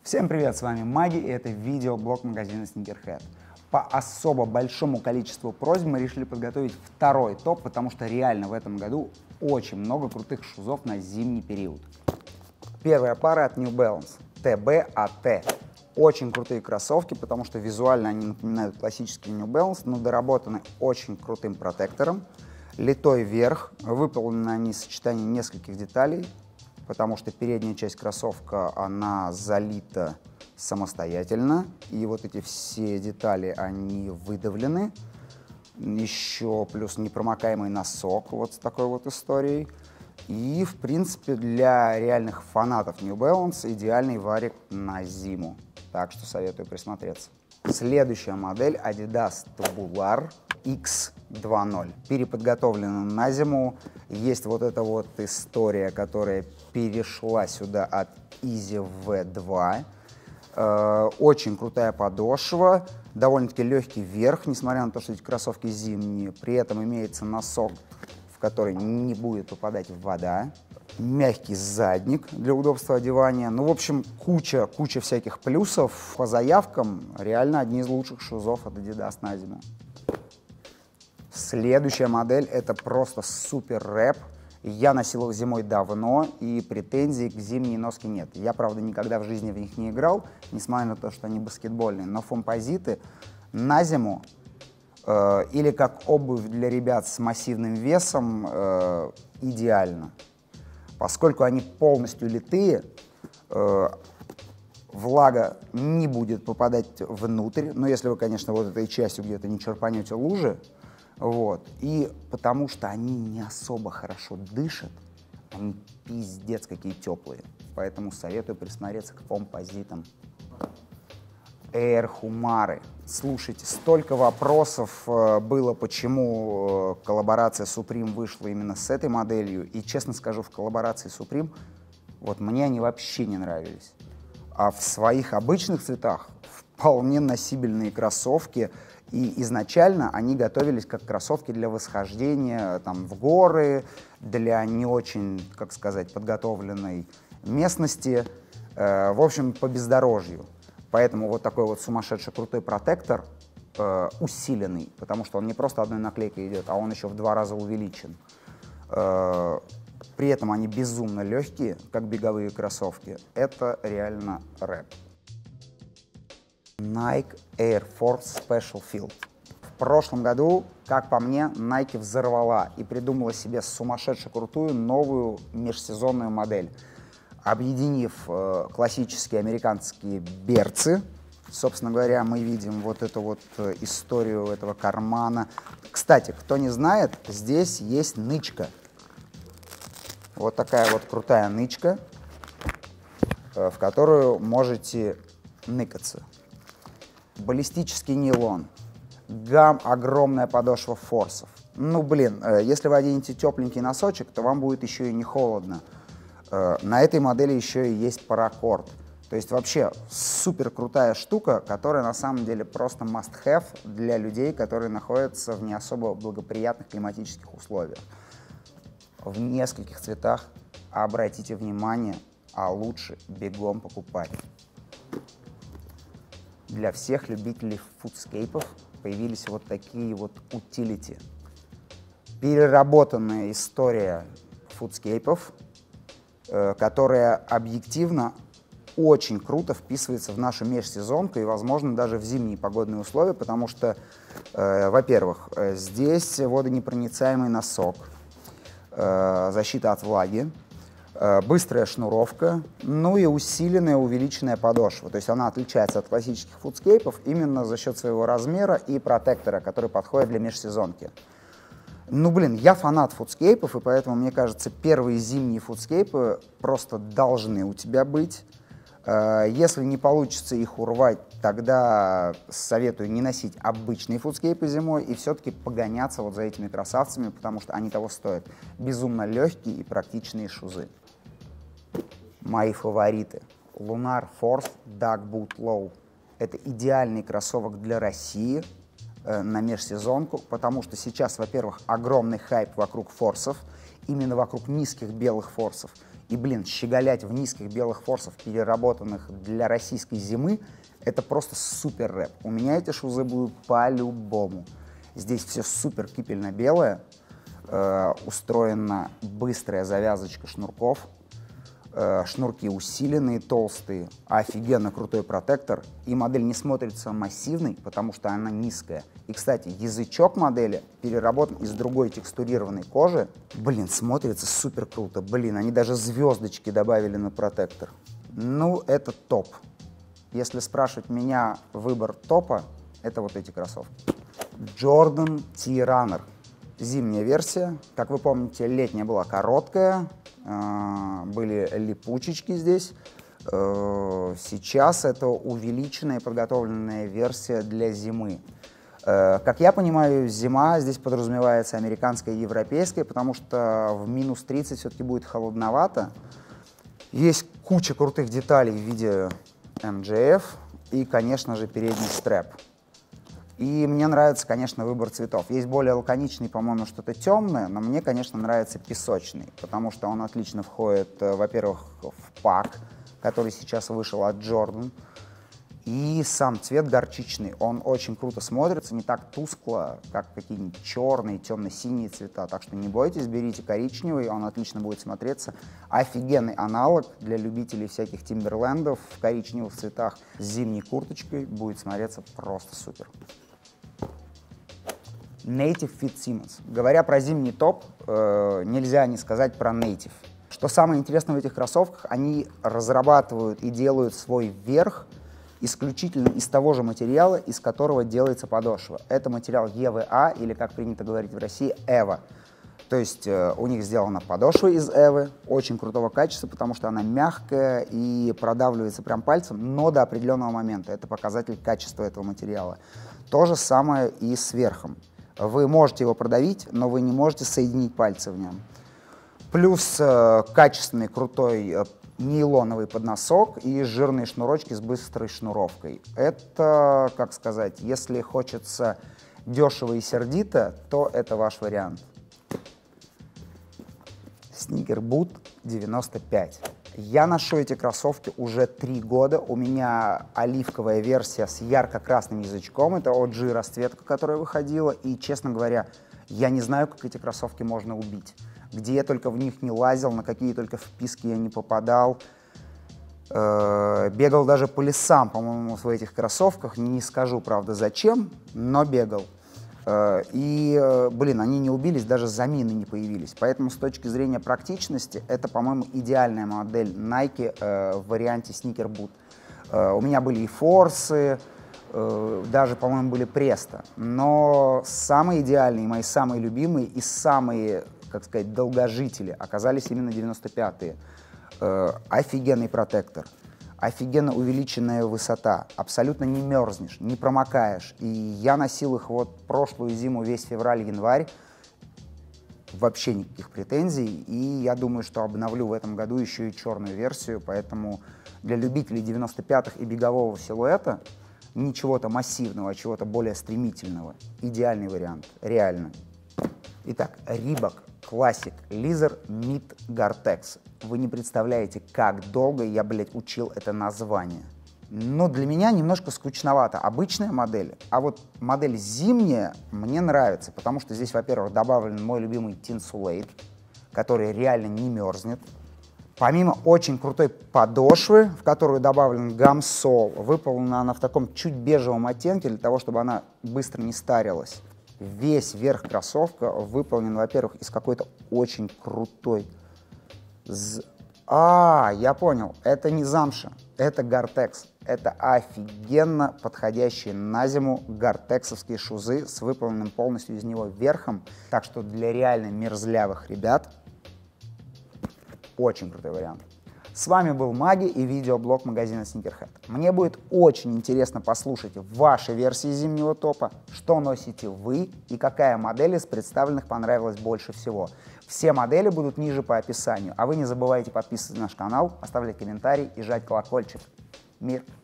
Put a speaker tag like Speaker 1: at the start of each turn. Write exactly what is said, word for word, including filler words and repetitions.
Speaker 1: Всем привет, с вами Маги, и это видеоблог магазина Sneakerhead. По особо большому количеству просьб мы решили подготовить второй топ, потому что реально в этом году очень много крутых шузов на зимний период. Первая пара от New Balance ти би эй ти. Очень крутые кроссовки, потому что визуально они напоминают классические New Balance, но доработаны очень крутым протектором. Литой верх, выполнены они сочетанием нескольких деталей, потому что передняя часть кроссовка, она залита самостоятельно, и вот эти все детали, они выдавлены. Еще плюс непромокаемый носок вот с такой вот историей. И, в принципе, для реальных фанатов New Balance идеальный варик на зиму. Так что советую присмотреться. Следующая модель Adidas Tubular икс два ноль. Переподготовлена на зиму. Есть вот эта вот история, которая перешла сюда от Easy ви два. Э, очень крутая подошва, довольно-таки легкий верх, несмотря на то, что эти кроссовки зимние. При этом имеется носок, в который не будет попадать вода. Мягкий задник для удобства одевания. Ну, в общем, куча, куча всяких плюсов. По заявкам, реально одни из лучших шузов от Adidas на зиму. Следующая модель — это просто супер рэп. Я носил их зимой давно, и претензий к зимней носке нет. Я, правда, никогда в жизни в них не играл, несмотря на то, что они баскетбольные. Но фомпозиты на зиму э, или как обувь для ребят с массивным весом э, идеально. Поскольку они полностью литые, э, влага не будет попадать внутрь. Но если вы, конечно, вот этой частью где-то не черпанете лужи. Вот. И потому что они не особо хорошо дышат, они пиздец какие теплые. Поэтому советую присмотреться к фомпозитам. Air Humare. Слушайте, столько вопросов э, было, почему э, коллаборация Supreme вышла именно с этой моделью. И, честно скажу, в коллаборации Supreme вот мне они вообще не нравились. А в своих обычных цветах вполне носибельные кроссовки. И изначально они готовились как кроссовки для восхождения там, в горы, для не очень, как сказать, подготовленной местности, э, в общем, по бездорожью. Поэтому вот такой вот сумасшедший крутой протектор, э, усиленный, потому что он не просто одной наклейкой идет, а он еще в два раза увеличен. Э, при этом они безумно легкие, как беговые кроссовки. Это реально рэп. Nike Air Force Special Field. В прошлом году, как по мне, Nike взорвала и придумала себе сумасшедше крутую новую межсезонную модель, объединив э, классические американские берцы. Собственно говоря, мы видим вот эту вот э, историю этого кармана. Кстати, кто не знает, здесь есть нычка. Вот такая вот крутая нычка, э, в которую можете ныкаться. Баллистический нейлон, гам, огромная подошва форсов. Ну, блин, э, если вы оденете тепленький носочек, то вам будет еще и не холодно. Э, на этой модели еще и есть паракорд. То есть вообще супер крутая штука, которая на самом деле просто must-have для людей, которые находятся в не особо благоприятных климатических условиях. В нескольких цветах, обратите внимание, а лучше бегом покупать. Для всех любителей фудскейпов появились вот такие вот утилити. Переработанная история фудскейпов, э, которая объективно очень круто вписывается в нашу межсезонку и, возможно, даже в зимние погодные условия, потому что, э, во-первых, э, здесь водонепроницаемый носок, э, защита от влаги, быстрая шнуровка, ну и усиленная, увеличенная подошва. То есть она отличается от классических фудскейпов именно за счет своего размера и протектора, который подходит для межсезонки. Ну, блин, я фанат фудскейпов, и поэтому, мне кажется, первые зимние фудскейпы просто должны у тебя быть. Если не получится их урвать, тогда советую не носить обычные фудскейпы зимой и все-таки погоняться вот за этими красавцами, потому что они того стоят. Безумно легкие и практичные шузы. Мои фавориты. Lunar Force Duck Boot Low. Это идеальный кроссовок для России э, на межсезонку, потому что сейчас, во-первых, огромный хайп вокруг форсов, именно вокруг низких белых форсов. И, блин, щеголять в низких белых форсах, переработанных для российской зимы, это просто супер рэп. У меня эти шузы будут по-любому. Здесь все супер кипельно-белое, э, устроена быстрая завязочка шнурков, э, шнурки усиленные, толстые, офигенно крутой протектор. И модель не смотрится массивной, потому что она низкая. И, кстати, язычок модели переработан из другой текстурированной кожи. Блин, смотрится супер круто. Блин, они даже звездочки добавили на протектор. Ну, это топ. Если спрашивать меня выбор топа, это вот эти кроссовки. Jordan T-Runner. Зимняя версия. Как вы помните, летняя была короткая, э, были липучечки здесь. Э, сейчас это увеличенная и подготовленная версия для зимы. Э, как я понимаю, зима здесь подразумевается американская и европейская, потому что в минус тридцать все-таки будет холодновато. Есть куча крутых деталей в виде эм джей эф и, конечно же, передний стрэп. И мне нравится, конечно, выбор цветов. Есть более лаконичный, по-моему, что-то темное, но мне, конечно, нравится песочный, потому что он отлично входит, во-первых, в пак, который сейчас вышел от Jordan, и сам цвет горчичный, он очень круто смотрится, не так тускло, как какие-нибудь черные, темно-синие цвета, так что не бойтесь, берите коричневый, он отлично будет смотреться. Офигенный аналог для любителей всяких Тимберлендов в коричневых цветах с зимней курточкой, будет смотреться просто супер. Native Fit Simmons. Говоря про зимний топ, э, нельзя не сказать про Native. Что самое интересное в этих кроссовках, они разрабатывают и делают свой верх исключительно из того же материала, из которого делается подошва. Это материал и ви эй, или, как принято говорить в России, эва. То есть э, у них сделана подошва из эвы, очень крутого качества, потому что она мягкая и продавливается прям пальцем, но до определенного момента. Это показатель качества этого материала. То же самое и с верхом. Вы можете его продавить, но вы не можете соединить пальцы в нем. Плюс э, качественный, крутой э, нейлоновый подносок и жирные шнурочки с быстрой шнуровкой. Это, как сказать, если хочется дешево и сердито, то это ваш вариант. Sneaker Boot девяносто пять. Я ношу эти кроссовки уже три года. У меня оливковая версия с ярко-красным язычком. Это о джи расцветка, которая выходила. И, честно говоря, я не знаю, как эти кроссовки можно убить. Где я только в них не лазил, на какие только вписки я не попадал. Э-э, бегал даже по лесам, по-моему, в этих кроссовках. Не скажу, правда, зачем, но бегал. И, блин, они не убились, даже замены не появились. Поэтому с точки зрения практичности, это, по-моему, идеальная модель Nike э, в варианте Sneaker Boot. Э, у меня были и форсы, э, даже, по-моему, были Presto. Но самые идеальные, мои самые любимые и самые, как сказать, долгожители оказались именно девяносто пятые. Э, офигенный протектор. Офигенно увеличенная высота, абсолютно не мерзнешь, не промокаешь. И я носил их вот прошлую зиму, весь февраль-январь, вообще никаких претензий. И я думаю, что обновлю в этом году еще и черную версию, поэтому для любителей девяносто пятых и бегового силуэта не чего-то массивного, а чего-то более стремительного. Идеальный вариант, реально. Итак, Reebok Classic Leather Mid Gore-Tex. Вы не представляете, как долго я, блядь, учил это название. Но для меня немножко скучновато. Обычная модель. А вот модель зимняя мне нравится, потому что здесь, во-первых, добавлен мой любимый Tinsulate, который реально не мерзнет. Помимо очень крутой подошвы, в которую добавлен гамсол, выполнена она в таком чуть бежевом оттенке, для того, чтобы она быстро не старилась. Весь верх кроссовка выполнен, во-первых, из какой-то очень крутой... З... А, я понял, это не замша, это Gore-Tex. Это офигенно подходящие на зиму гортексовские шузы с выполненным полностью из него верхом. Так что для реально мерзлявых ребят очень крутой вариант. С вами был Маги и видеоблог магазина Sneakerhead. Мне будет очень интересно послушать ваши версии зимнего топа, что носите вы и какая модель из представленных понравилась больше всего. Все модели будут ниже по описанию, а вы не забывайте подписываться на наш канал, оставлять комментарий и жать колокольчик. Мир!